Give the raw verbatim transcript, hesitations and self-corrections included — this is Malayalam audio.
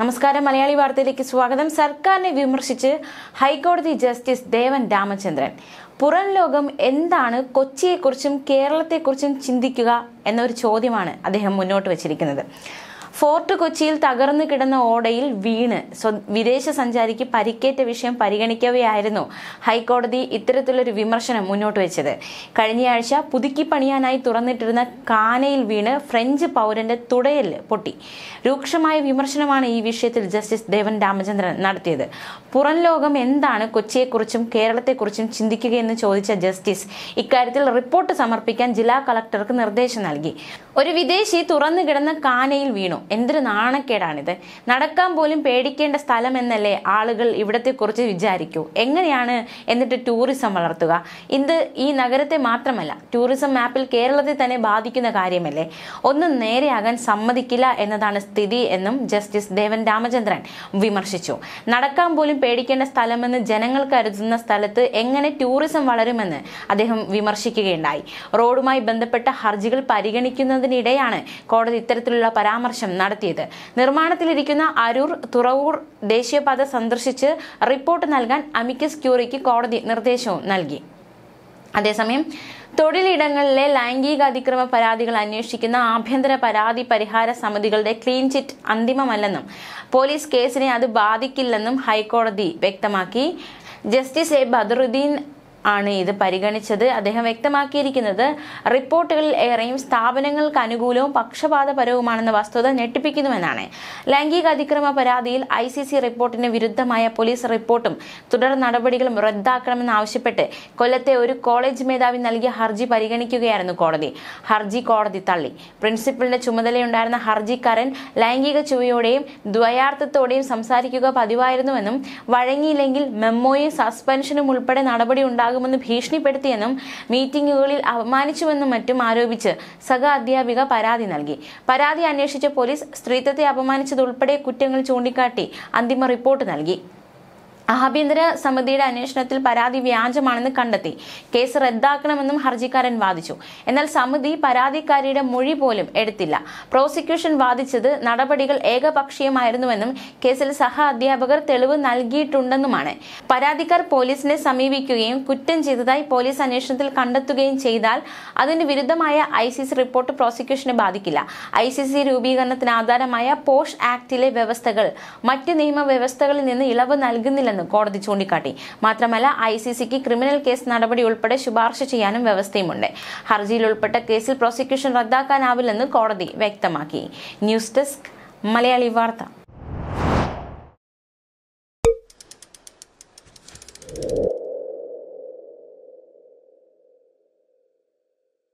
നമസ്കാരം, മലയാളി വാർത്തയിലേക്ക് സ്വാഗതം. സർക്കാരിനെ വിമർശിച്ച് ഹൈക്കോടതി ജസ്റ്റിസ് ദേവൻ രാമചന്ദ്രൻ. പുറം ലോകം എന്താണ് കൊച്ചിയെക്കുറിച്ചും കേരളത്തെക്കുറിച്ചും ചിന്തിക്കുക എന്നൊരു ചോദ്യമാണ് അദ്ദേഹം മുന്നോട്ട് വച്ചിരിക്കുന്നത്. ഫോർട്ട് കൊച്ചിയിൽ തകർന്നു കിടന്ന ഓടയിൽ വീണ് വിദേശ സഞ്ചാരിക്ക് പരിക്കേറ്റ വിഷയം പരിഗണിക്കവെയായിരുന്നു ഹൈക്കോടതി ഇത്തരത്തിലൊരു വിമർശനം മുന്നോട്ട് വെച്ചത്. കഴിഞ്ഞയാഴ്ച പുതുക്കി പണിയാനായി തുറന്നിട്ടിരുന്ന കാനയിൽ വീണ് ഫ്രഞ്ച് പൗരന്റെ തുടയിൽ പൊട്ടി. രൂക്ഷമായ വിമർശനമാണ് ഈ വിഷയത്തിൽ ജസ്റ്റിസ് ദേവൻ രാമചന്ദ്രൻ നടത്തിയത്. പുറം ലോകം എന്താണ് കൊച്ചിയെക്കുറിച്ചും കേരളത്തെക്കുറിച്ചും ചിന്തിക്കുകയെന്ന് ചോദിച്ച ജസ്റ്റിസ് ഇക്കാര്യത്തിൽ റിപ്പോർട്ട് സമർപ്പിക്കാൻ ജില്ലാ കളക്ടർക്ക് നിർദ്ദേശം നൽകി. ഒരു വിദേശി തുറന്നു കിടന്ന കാനയിൽ വീണു. എന്തൊരു നാണക്കേടാണിത്! നടക്കാൻ പോലും പേടിക്കേണ്ട സ്ഥലം എന്നല്ലേ ആളുകൾ ഇവിടത്തെ കുറിച്ച് വിചാരിക്കൂ. എങ്ങനെയാണ് എന്നിട്ട് ടൂറിസം വളർത്തുക? ഇത് ഈ നഗരത്തെ മാത്രമല്ല, ടൂറിസം മാപ്പിൽ കേരളത്തെ തന്നെ ബാധിക്കുന്ന കാര്യമല്ലേ? ഒന്നും നേരെയാകാൻ സമ്മതിക്കില്ല എന്നതാണ് സ്ഥിതി എന്നും ജസ്റ്റിസ് ദേവൻ രാമചന്ദ്രൻ വിമർശിച്ചു. നടക്കാൻ പോലും പേടിക്കേണ്ട സ്ഥലമെന്ന് ജനങ്ങൾ കരുതുന്ന സ്ഥലത്ത് എങ്ങനെ ടൂറിസം വളരുമെന്ന് അദ്ദേഹം വിമർശിക്കുകയുണ്ടായി. റോഡുമായി ബന്ധപ്പെട്ട ഹർജികൾ പരിഗണിക്കുന്നതിനിടെയാണ് കോടതി ഇത്തരത്തിലുള്ള പരാമർശം നടത്തിയത്. നിർമ്മാണത്തിലിരിക്കുന്ന അരൂർ തുറവൂർ ദേശീയപാത സന്ദർശിച്ച് റിപ്പോർട്ട് നൽകാൻ അമിക്കസ് ക്യൂറിക്ക് കോടതി നിർദ്ദേശവും നൽകി. അതേസമയം തൊഴിലിടങ്ങളിലെ ലൈംഗിക അതിക്രമ പരാതികൾ അന്വേഷിക്കുന്ന ആഭ്യന്തര പരാതി പരിഹാര സമിതികളുടെ ക്ലീൻ ചിറ്റ് അന്തിമമല്ലെന്നും പോലീസ് കേസിനെ അത് ബാധിക്കില്ലെന്നും ഹൈക്കോടതി വ്യക്തമാക്കി. ജസ്റ്റിസ് എ ബദറുദ്ദീൻ ആണ് ഇത് പരിഗണിച്ചത്. അദ്ദേഹം വ്യക്തമാക്കിയിരിക്കുന്നത് റിപ്പോർട്ടുകളിൽ ഏറെയും സ്ഥാപനങ്ങൾക്ക് അനുകൂലവും പക്ഷപാതപരവുമാണെന്ന വസ്തുത ഞെട്ടിപ്പിക്കുന്നുവെന്നാണ്. ലൈംഗിക അതിക്രമ പരാതിയിൽ ഐ സി സി റിപ്പോർട്ടിന് വിരുദ്ധമായ പോലീസ് റിപ്പോർട്ടും തുടർ നടപടികളും റദ്ദാക്കണമെന്നാവശ്യപ്പെട്ട് കൊല്ലത്തെ ഒരു കോളേജ് മേധാവി നൽകിയ ഹർജി പരിഗണിക്കുകയായിരുന്നു കോടതി. ഹർജി കോടതി തള്ളി. പ്രിൻസിപ്പലിന്റെ ചുമതലയുണ്ടായിരുന്ന ഹർജിക്കാരൻ ലൈംഗിക ചുവയോടെയും ദ്വയാർത്ഥത്തോടെയും സംസാരിക്കുക പതിവായിരുന്നുവെന്നും വഴങ്ങിയില്ലെങ്കിൽ മെമ്മോയും സസ്പെൻഷനും ഉൾപ്പെടെ നടപടി ഉണ്ടാകും ുമെന്ന് ഭീഷണിപ്പെടുത്തിയെന്നും മീറ്റിംഗുകളിൽ അപമാനിച്ചുവെന്നും മറ്റും ആരോപിച്ച് സഹ അധ്യാപിക പരാതി നൽകി. പരാതി അന്വേഷിച്ച പോലീസ് സ്ത്രീത്വത്തെ അപമാനിച്ചതുൾപ്പെടെ കുറ്റങ്ങൾ ചൂണ്ടിക്കാട്ടി അന്തിമ റിപ്പോർട്ട് നൽകി. ആഭ്യന്തര സമിതിയുടെ അന്വേഷണത്തിൽ പരാതി വ്യാജമാണെന്ന് കണ്ടെത്തി. കേസ് റദ്ദാക്കണമെന്നും ഹർജിക്കാരൻ വാദിച്ചു. എന്നാൽ സമിതി പരാതിക്കാരിയുടെ മൊഴി പോലും എടുത്തില്ല. പ്രോസിക്യൂഷൻ വാദിച്ചത് നടപടികൾ ഏകപക്ഷീയമായിരുന്നുവെന്നും കേസിൽ സഹ അധ്യാപകർ തെളിവ് നൽകിയിട്ടുണ്ടെന്നുമാണ്. പരാതിക്കാർ പോലീസിനെ സമീപിക്കുകയും കുറ്റം ചെയ്തതായി പോലീസ് അന്വേഷണത്തിൽ കണ്ടെത്തുകയും ചെയ്താൽ അതിന് വിരുദ്ധമായ ഐ സി സി റിപ്പോർട്ട് പ്രോസിക്യൂഷനെ ബാധിക്കില്ല. ഐ സി സി രൂപീകരണത്തിന് ആധാരമായ പോഷ് ആക്ടിലെ വ്യവസ്ഥകൾ മറ്റ് നിയമവ്യവസ്ഥകളിൽ നിന്ന് ഇളവ് നൽകുന്നില്ലെന്ന് കോടതി ചൂണ്ടിക്കാട്ടി. മാത്രമല്ല, ഐ സി സിക്ക് ക്രിമിനൽ കേസ് നടപടി ഉൾപ്പെടെ ശുപാർശ ചെയ്യാനും വ്യവസ്ഥയുമുണ്ട്. ഹർജിയിൽ ഉൾപ്പെട്ട കേസിൽ പ്രോസിക്യൂഷൻ റദ്ദാക്കാനാവില്ലെന്ന് കോടതി വ്യക്തമാക്കി. ന്യൂസ് ഡെസ്ക്, മലയാളി വാർത്ത.